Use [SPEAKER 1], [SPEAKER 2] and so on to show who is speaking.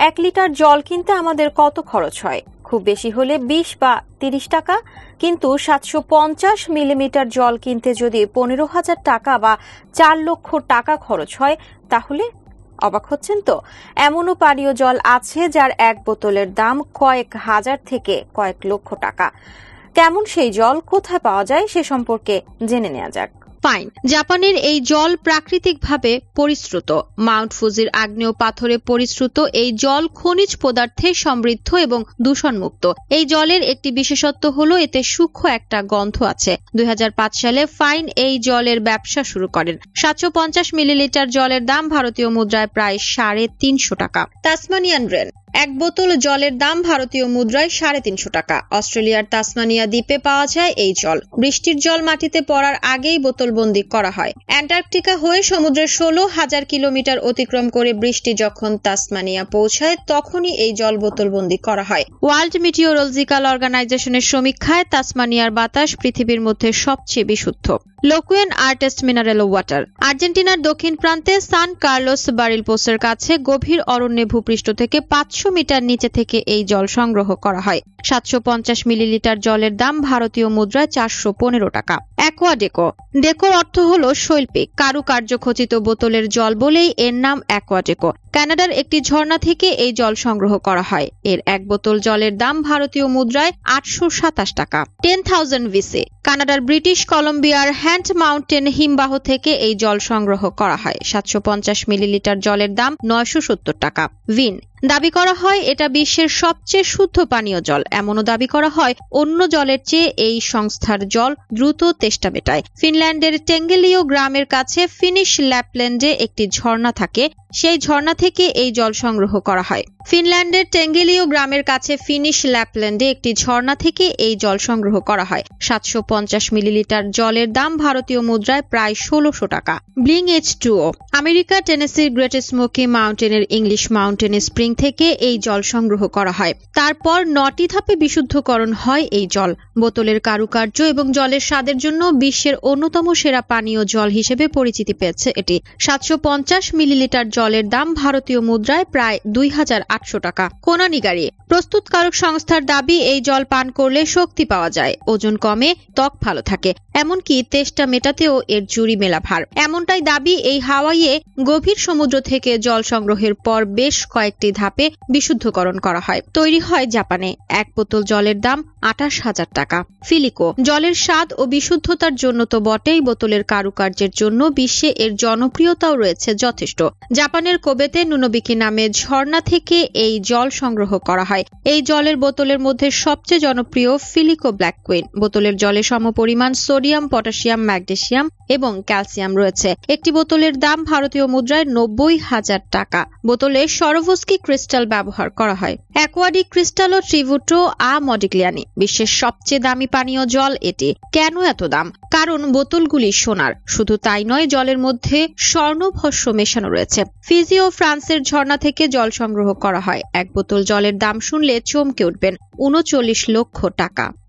[SPEAKER 1] 1 litre জল কিনতে আমাদের কত খরচ হয়? খুব বেশি হলে 20 বা 30 টাকা, কিন্তু 750 মিলিমিটার জল কিনতে যদি 15,000 টাকা বা 4 লক্ষ টাকা খরচ হয়, তাহলে অবাক হচ্ছেন তো? এমনও পানীয় জল আছে যার এক বোতলের দাম কয়েক হাজার থেকে কয়েক লক্ষ টাকা। কেমন সেই জল, কোথায় পাওয়া যায় সে সম্পর্কে জেনে নেওয়া যাক।
[SPEAKER 2] ফাইন। জাপানের এই জল প্রাকৃতিকভাবে পরিশ্রুত। মাউন্ট ফুজির আগ্নেয় পাথরে পরিশ্রুত এই জল খনিজ পদার্থে সমৃদ্ধ এবং দূষণমুক্ত। এই জলের একটি বিশেষত্ব হলো এতে সূক্ষ্ম একটা গন্ধ আছে। 2005 সালে ফাইন এই জলের ব্যবসা শুরু করেন। 750 মিলিলিটার জলের দাম ভারতীয় মুদ্রায় প্রায় 350 টাকা। তাসমানিয়ান রেন, এক বোতল জলের দাম ভারতীয় মুদ্রায় 350 টাকা। অস্ট্রেলিয়ার তাসমানিয়া দ্বীপে পাওয়া যায় এই জল। বৃষ্টির জল মাটিতে পড়ার আগেই বোতলবন্দি করা হয়। অ্যান্টার্কটিকা হয়ে সমুদ্রের 16,000 কিলোমিটার অতিক্রম করে বৃষ্টি যখন তাসমানিয়া পৌঁছায়, তখনই এই জল বোতলবন্দি করা হয়। ওয়ার্ল্ড মিটিওরোলজিক্যাল অর্গানাইজেশনের সমীক্ষায় তাসমানিয়ার বাতাস পৃথিবীর মধ্যে সবচেয়ে বিশুদ্ধ। লোকুয়েন আর্টেস্ট মিনারেল ওয়াটার, আর্জেন্টিনার দক্ষিণ প্রান্তে সান কার্লোস বারিলপোসের কাছে গভীর অরণ্যে ভূপৃষ্ঠ থেকে 500 মিটার নিচে থেকে এই জল সংগ্রহ করা হয়। 750 মিলিলিটার জলের দাম ভারতীয় মুদ্রায় 415 টাকা। অ্যাকোয়াডেকো, ডেকোর অর্থ হল শৈল্পিক, কারুকার্য খচিত বোতলের জল বলেই এর নাম অ্যাকোয়াডেকো। কানাডার একটি ঝর্ণা থেকে এই জল সংগ্রহ করা হয়। এর এক বোতল জলের দাম ভারতীয় মুদ্রায় 827 টাকা। 10,000 ভিসি, কানাডার ব্রিটিশ কলম্বিয়ার হ্যান্ড মাউন্টেন হিমবাহ থেকে এই জল সংগ্রহ করা হয়। 750 মিলিলিটার জলের দাম 970 টাকা। ভিন, দাবি করা হয় এটা বিশ্বের সবচেয়ে শুদ্ধ পানীয় জল। এমনও দাবি করা হয় অন্য জলের চেয়ে এই সংস্থার জল দ্রুত তেষ্টা মেটায়। ফিনল্যান্ডের টেঙ্গেলিও গ্রামের কাছে ফিনিশ ল্যাপল্যান্ডে একটি ঝর্ণা থাকে, সেই ঝর্ণা থেকে এই জল সংগ্রহ করা হয়। ফিনল্যান্ডের টেঙ্গেলিও গ্রামের কাছে ফিনিশ ল্যাপল্যান্ডে একটি ঝর্ণা থেকে এই জল সংগ্রহ করা হয়। 750 মিলিলিটার জলের দাম ভারতীয় মুদ্রায় প্রায় 1600 টাকা। ব্লিং H2O, আমেরিকা টেনেসির গ্রেট স্মোকি মাউন্টেনের ইংলিশ মাউন্টেন স্প্রিং থেকে এই জল সংগ্রহ করা হয়। তারপর 9টি ধাপে বিশুদ্ধকরণ হয় এই জল। বোতলের কারুকার্য এবং জলের স্বাদের জন্য বিশ্বের অন্যতম সেরা পানীয় জল হিসেবে পরিচিতি পেয়েছে এটি। 750 মিলিলিটার জলের দাম ভারতীয় মুদ্রায় প্রায় 2800 টাকা। কোনানিগারি, প্রস্তুতকারক সংস্থার দাবি এই জল পান করলে শক্তি পাওয়া যায়, ওজন কমে, ত্বক ভালো থাকে, এমনকি তেষ্টা মেটাতেও এর জুড়ি মেলা ভার। এমনটাই দাবি এই হাওয়াইয়ে গভীর সমুদ্র থেকে জল সংগ্রহের পর বেশ কয়েকটি ধাপে বিশুদ্ধকরণ করা হয়। তৈরি হয় জাপানে। এক বোতল জলের দাম 28,000 টাকা। ফিলিকো, জলের স্বাদ ও বিশুদ্ধতার জন্য তো বটেই, বোতলের কারুকার্যের জন্য বিশ্বে এর জনপ্রিয়তাও রয়েছে যথেষ্ট। জাপানের কোবেতে নুনোবিকি নামে ঝর্ণা থেকে এই জল সংগ্রহ করা হয়। এই জলের বোতলের মধ্যে সবচেয়ে জনপ্রিয় ফিলিকো ব্ল্যাক কুইন। বোতলের জলে সমপরিমাণ সোডিয়াম, পটাশিয়াম, ম্যাগনেসিয়াম এবং ক্যালসিয়াম রয়েছে। একটি বোতলের দাম ভারতীয় মুদ্রায় 90,000 টাকা। বোতলে সরোভস্কি ক্রিস্টাল ব্যবহার করা হয়। অ্যাকোয়াডিক ক্রিস্টাল ও ট্রিবুটো আ মডিগ্লিয়ানি, বিশ্বের সবচেয়ে দামি পানীয় জল এটি। কেন এত দাম? কারণ বোতলগুলি সোনার। শুধু তাই নয়, জলের মধ্যে স্বর্ণভস্য মেশানো রয়েছে। ফিজি ও ফ্রান্সের ঝর্ণা থেকে জল সংগ্রহ করা হয়। এক বোতল জলের দাম শুনলে চমকে উঠবেন, 39 লক্ষ টাকা।